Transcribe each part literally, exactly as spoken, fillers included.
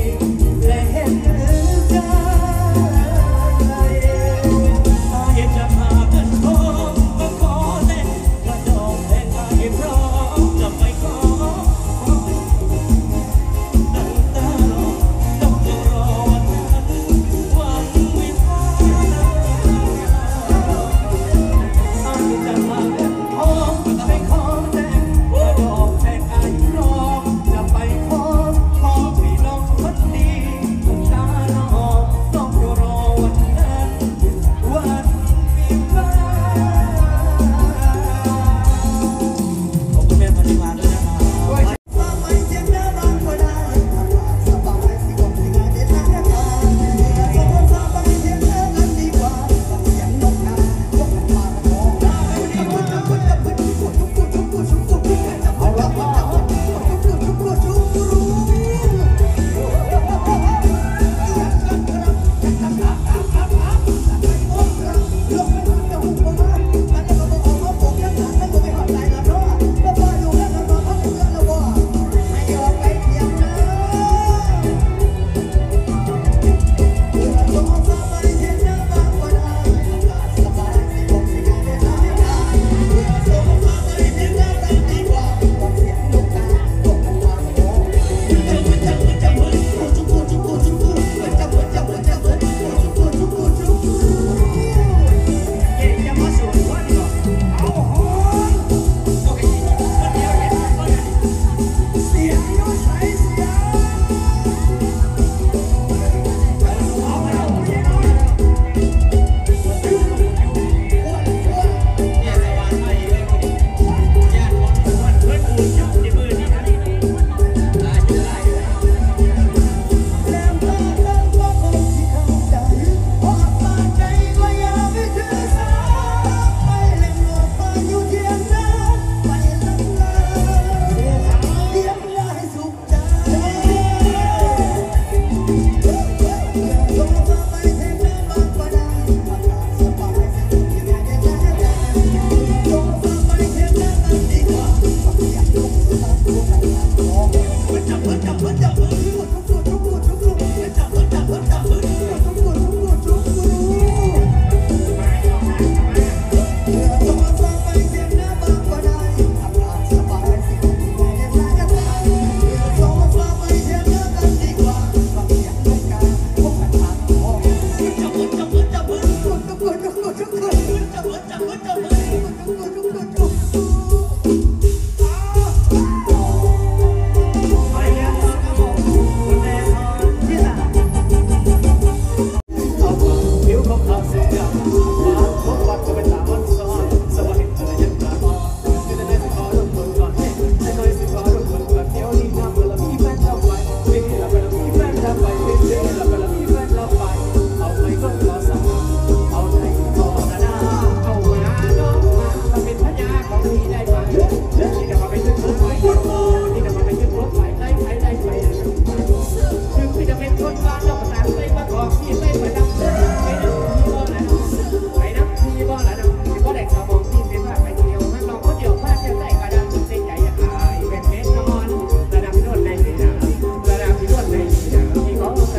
Hãy subscribe cho kênh Ghiền Mì Gõ để không bỏ lỡ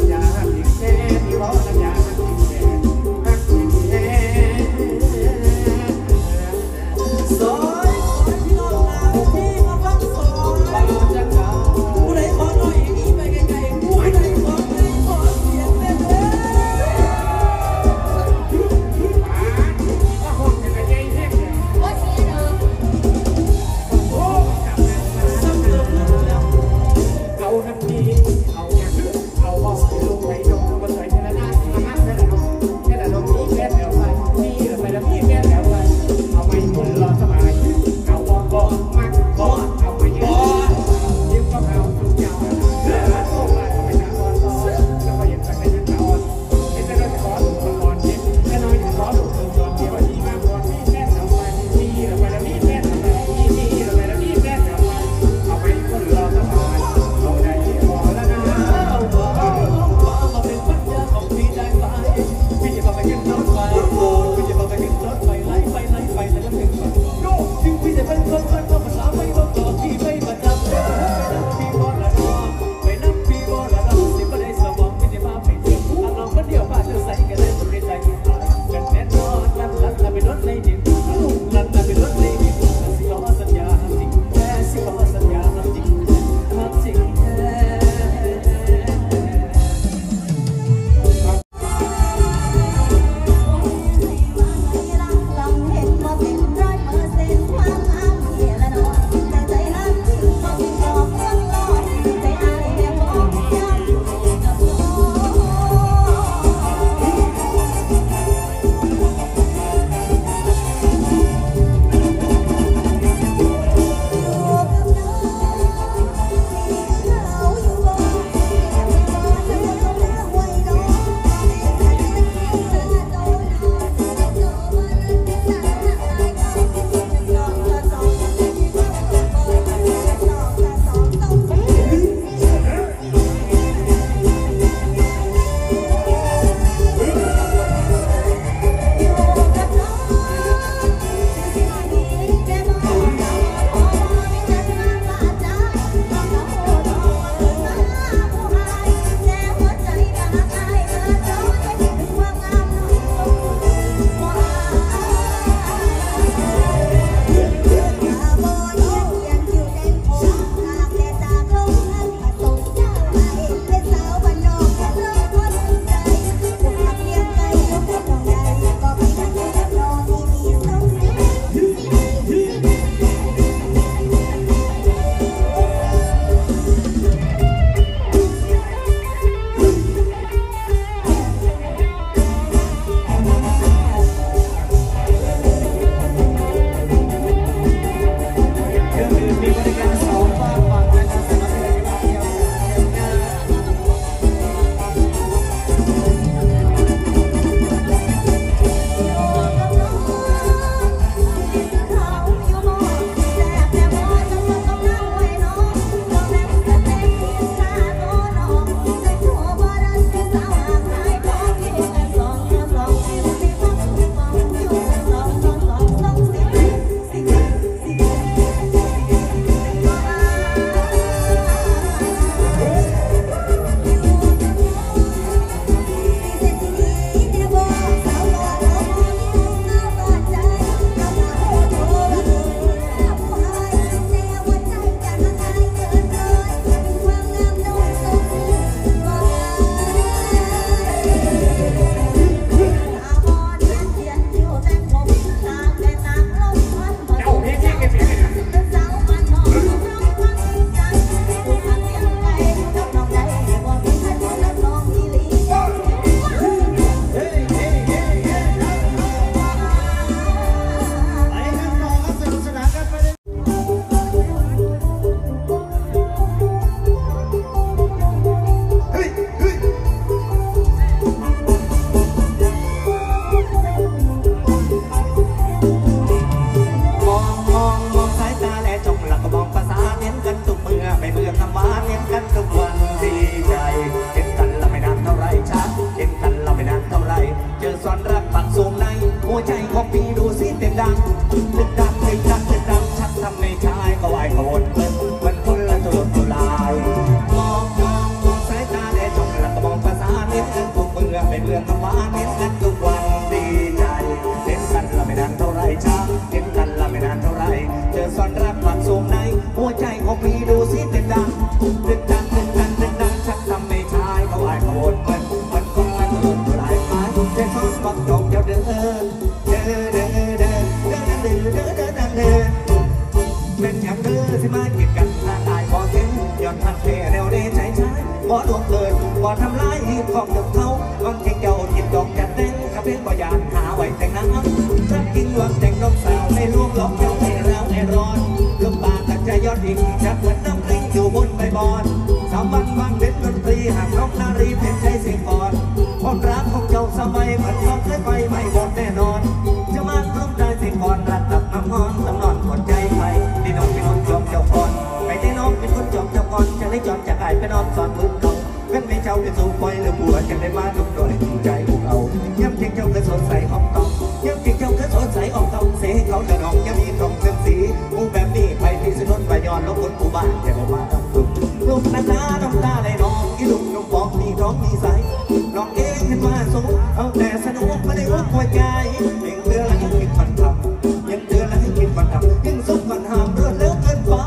ดังติดดังติดดังติดดังชักทำในชายก็ไหวขบวนมันคนละจุดจุลายมองมองมองสายตาแดดจ้องแล้วก็มองภาษาเน้นเรื่องทุกเมื่อเป็นเรื่องธรรมะเน้นเรื่องทุกวันดีใจเห็นกันละไม่นานเท่าไรช้าเห็นกันละไม่นานเท่าไรเจอซ่อนรักความสูงในหัวใจของพี่ดูสิติดดังติดดังติดดังติดดังชักทำในชายก็ไหวขบวนมันมันคนละจุดจุลายไปเจ้าท้องบักจงเจ้าเดินเดินเดินเดินเดินเดินเดินเดินเดินเดินเป็นอย่างเธอสิมากีดกันทางตายบ่เห็นย้อนทักแค่แนวเดชใช้ใช้บ่ดวงเกินบ่ทำลายหีบของเดิมเขาบางทีเจ้าจิตดอกจัดแต่งกับเป็นบ่ยานหาไว้แต่งน้ำจับกินหวังแต่งน้องสาวในลวงหลอกเจ้าให้เราให้ร้อนลมบาตัดใจยอดอีกชักเหมือนน้ำลิงอยู่บนใบบอนสามวันวันเป็นดนตรีหากน้องนารีเป็นใจเสียงก่อนความรักของเจ้าสมัยเหมือนเขาเคยไปไม่หมดแน่นอนจะมาพร้อมได้เสียงก่อนรักกับน้ำฮอนตำนอนหมดใจใครที่น้องเป็นคนจอมเจ้าก่อนไปที่น้องเป็นคนจอมเจ้าก่อนจะได้จอมจะกลายไปนอนสอนมือเขาเป็นไม่เจ้าเป็นสูงปล่อยหรือบัวจะได้มาดุโดยใจพวกเอาย้ำเพียงเจ้าเคยสดใสออกตองย้ำเพียงเจ้าเคยสดใสออกตองเสียเขาจะน้องยังมีทองเสื่อมสีกูแบบนี้ไปที่สนุนไปย้อนลบคนกูบ้านจะได้มาทำตุกลูกนานาน้ำตาไหลน้องอีลูกน้องบอกมีร้องมีใสน้องเองขึ้นมาสูงเอาแต่สนุกไม่ได้รู้หัวใจยังเตือนและยังคิดมันทำยังเตือนและยังคิดมันทำยังซุกมันห้ามเรื่องเร็วเกินไป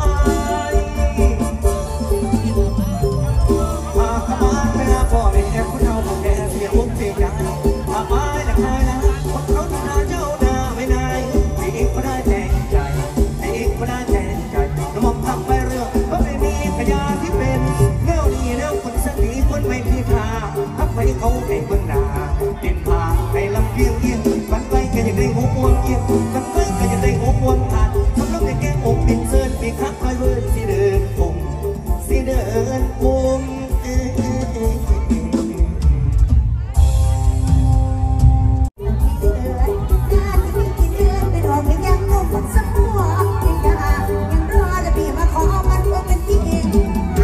มาขมาไม่น่าพอไม่แค่ผู้เฒ่าผู้แก่เสียอกเสียใจมาไม้ละใครนะคนเขาที่นาเจ้าหน้าไม่นายที่อีกไม่ได้แทงใจที่อีกไม่ได้แทงใจน้ำมองทำไปเรื่องเพราะไม่มีขยะที่เป็นแนวนี้แนวคนสติคนไม่พิธาทักไปเขาให้เบื้องหน้าดินพาให้ลำเลียงเอียงบันไปก็ยังได้หัวมวนเอียงบันไปก็ยังได้หัวมวนขาดทำแล้วในแก้อกบินเซินปีคักคอยเวิร์นสีเดินปุ่มสีเดินปุ่ม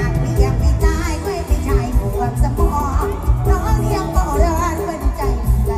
สมองน้องเลี้ยงก็เรือนเป็นใจ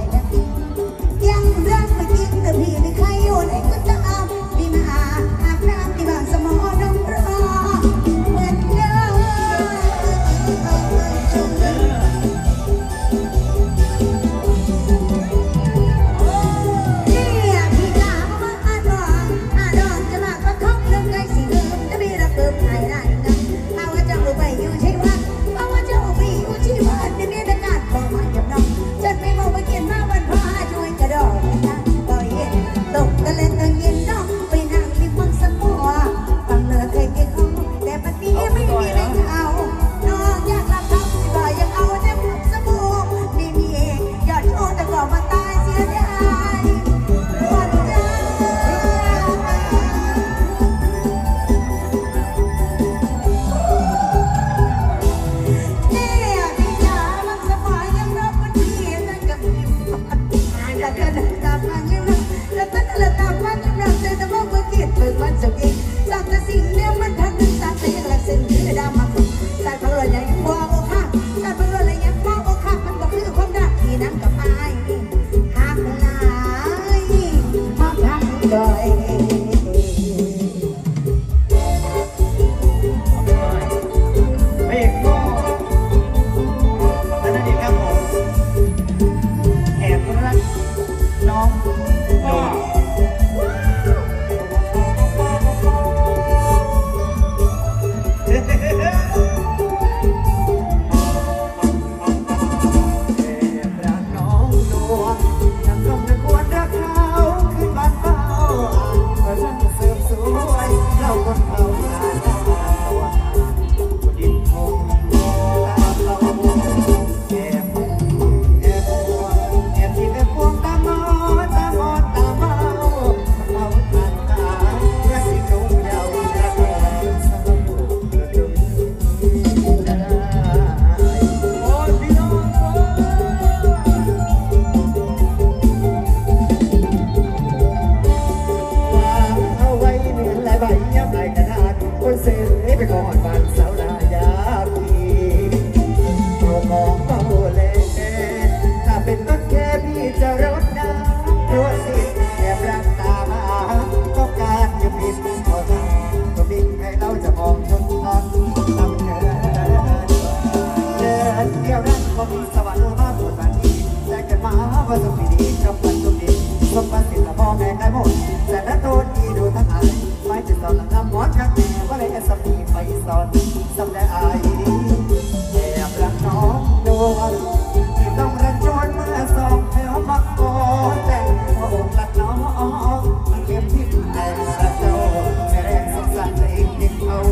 ว่ามีสวรรค์มาปวดบันดีแต่เกิดมาว่าสุขดีกับมันสุขดีสมบัติสิทธิ์ละพ่อแม่ได้หมดแต่ละตัวดีดูทั้งอายไม่จะสอนละคำมอดกันแม่ว่าเลยสมีไปสอนสำได้อายแอบรักน้องนวลที่ต้องรันจวนเมื่อสองแถวมักโกแต่พออกรักน้องมันเก็บที่แอบรักเจ้าแสดงสักสักเองยิ่งเอา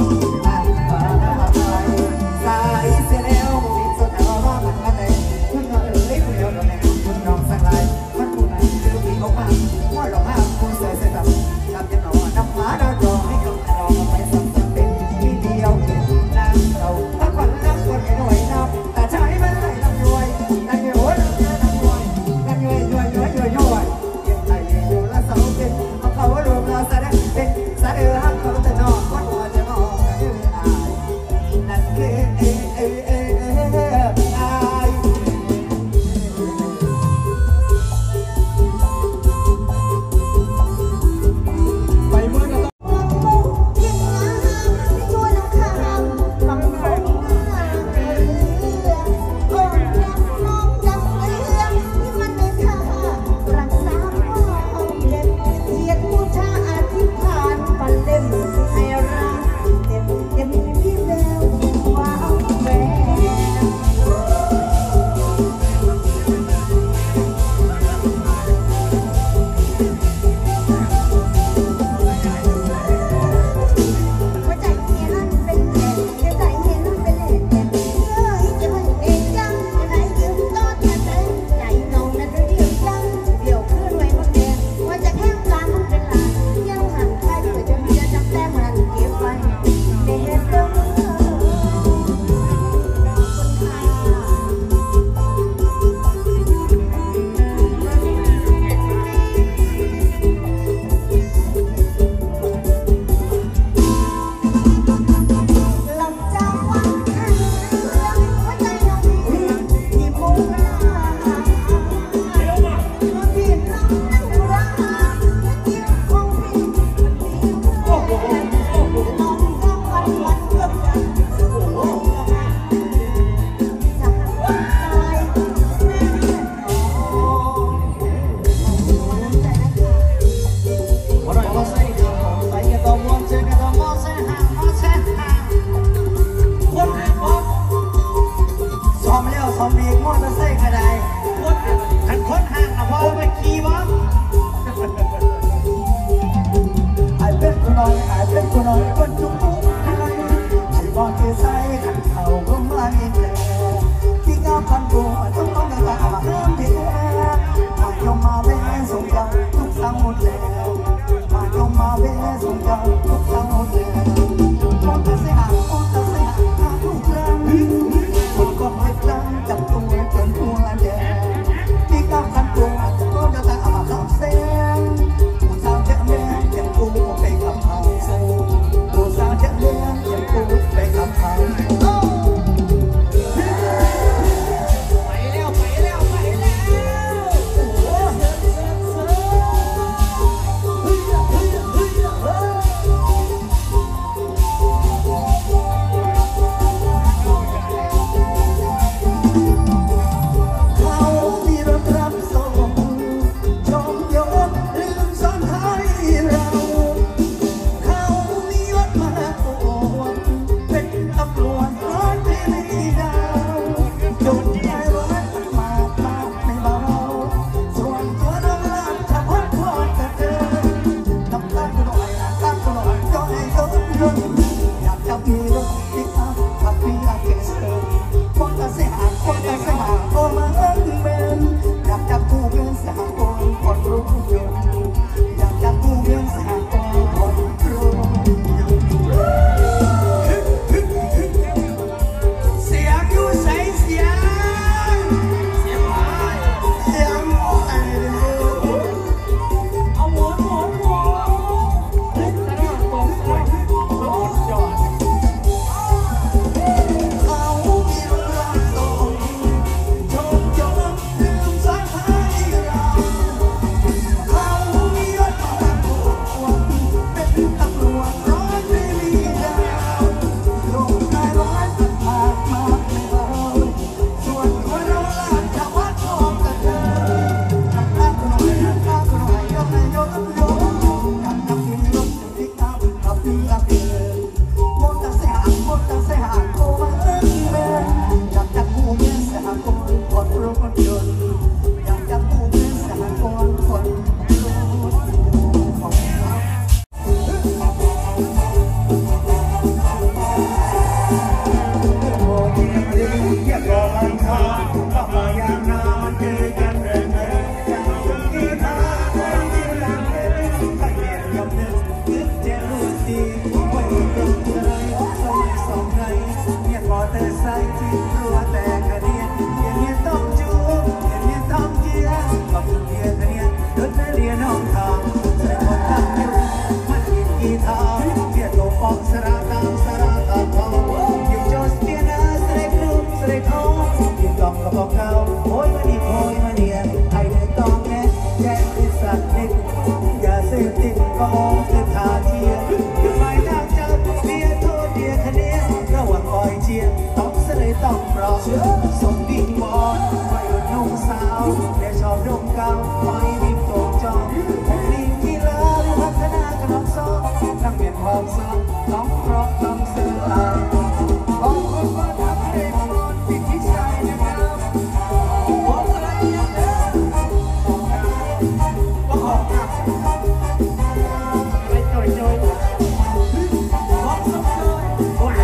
สายเสียแล้วมีสุดแต่ว่ามันอะไรคุณน้องเล็กเดียวโดนแม่คุณน้องสักลายมันผู้นั้นคือมีเขามาว่าเราห้ามคุณเสียเสียแบบทำจะหนอน้ำหมาเราจอให้เขารอไปสักสักเป็นที่เดียวเห็นน้ำเราถ้าคนรักคนไม่หน่วยน้ำแต่ใช้ไม่ได้น้ำรวยน้ำรวยน้ำรวยน้ำรวยน้ำรวยรวยรวยรวยเก็บไอ้อยู่ละเสาเป็นเอาเขารวมเราแสดงเป็นสะเอือหักเขาจะนอนวัดหัวจะนอนนั่นคือเอเอเอเอไอไปเมื่อเราจับตัวจนหัวใจหคนคนรู้คนจนอยากจะพูดเป็นสหกรณ์คนรู้ของเราโอ้ยอยากรอมันทางก็มาอย่างนานเจอกันเรื่อยๆจะอยู่ที่ทางคนที่รักเธอถ้าเห็นยอมนึกนึกจะรู้ดีว่าอยู่ตรงไหนสมัยสองไหนเนี่ยมอเตอร์ไซค์ที่รัวแต่กระเดียนอย่างเงี้ยต้องจูบอย่างเงี้ยต้องเจียกับเดียกระเดียนรถเรียนน้องทางแสดงคนตั้งอยู่มันกินกีตาร์เทียโตปอกสระตามสระตามทองอยู่จอสเปียนาสเล็กรูปสเล็กท้องอยู่กองกระบอกเก่าโอยมาดีโอยมาเนียนไอ้เด็กต้องแง่แย่เป็นสัตว์เด็กอย่าเสพติดก็มองคือทาเทียนไม่น่าจะเดียโทษเดียคะแนนระหว่างคอยเชียร์ต้องสเลยต้องปลอบสมบินบอลวัยรุ่นนุ่งสาวแต่ชอบดมเก่าไม่ริมโตจอมผมลิงกีฬาพัฒนากับน้องซ้อทั้งเปลี่ยนความสาวต้องเพราะต้องเสื่อมขอบคุณว่าทำให้บอลติดที่ใจนะครับผมอะไรอย่างเดิมก็ขอบคุณไม่จ่อยจ่อยบอกสักหน่อยโอ้ย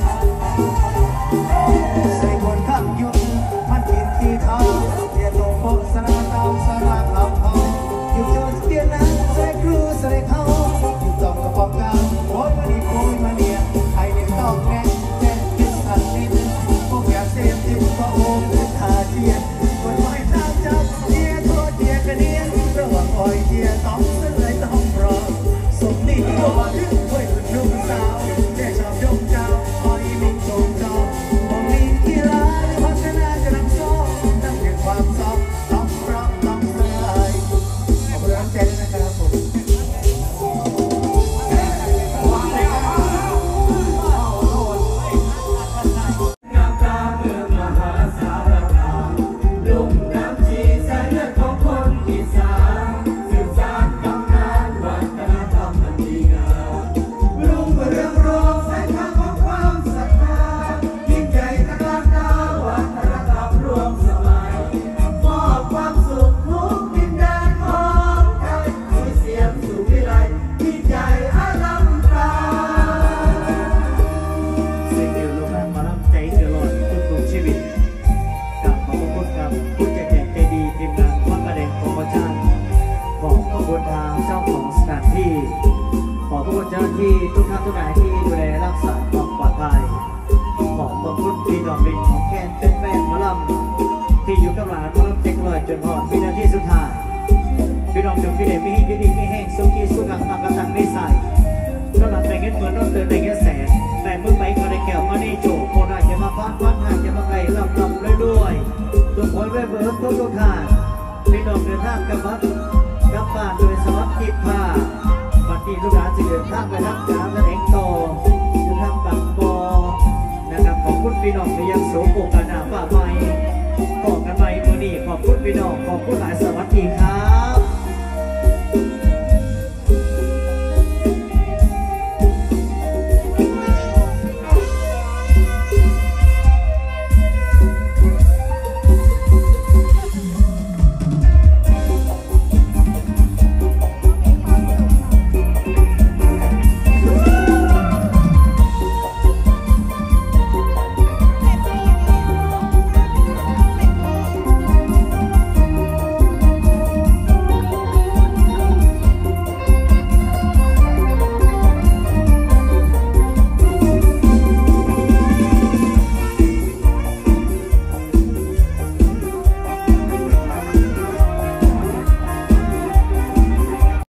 ใส่คนขับยุ่งมันกินที่เท้าเรียนลงโบสนาตามสระลำพองอยู่จนเตียนนั้นใส่ครูใส่เขาอยู่ต้องกระป๋องกาวโอ้ยมาดีโอ้ยมาเนียไอ้เด็กต้องแง่แง่คิดสัตว์นิดพวกอยากเสพติดก็โอ้ยเป็นทาเทียนคนไม่ทางจับเทียโทษเทียกระเดียนระหว่างคอยเทียต้องเสื่อยต้องรอสมดีก่อนเว้ยคุณนุ่งสาวแต่ชอบยกเจ้าคอยมิ่งโจมจอผมมีกีฬาพัฒนาจะนำซ้อตั้งแต่ความซ้อมต้องร้องต้องเสื่อยขอบคุณน้ำใจด้วยนะครับผมที่ทุกท่านทุกนายที่ดูแลรักษาความปลอดภัยของขอบคุณพี่น้องเป็นของแคนเป็นแฟนหมอลำที่อยู่กับหลานหมอลำเจ๊กลอยจนหอดวินาทีสุดท้ายพี่น้องจงพี่เดชมีให้ดีมีแห้งสุขีสุขังตามกระตังไม่ใส่ก็หลับแต่เงินเหมือนน้องเตือนแต่เงินแสนแต่เมื่อไปก็ได้แก้วมาในโจโคราชจะมาฟัดฟัดหางจะมาไกลลำลำเลยด้วยทุกคนเว้ยเบิร์ดทุกทุกท่านพี่น้องเดินทางกับวัดกับบ้านโดยสวัสดิ์ทิพย์ผ้าวันที่ลูกหลานจะเดินทางไปรับการแสดงต่ออยู่ทางปากบอนะครับขอบคุณพี่น้องที่ยังโสโครกนาฝ่าไม้บอกกันไปวันนี้ขอบคุณพี่น้องขอบคุณหลาย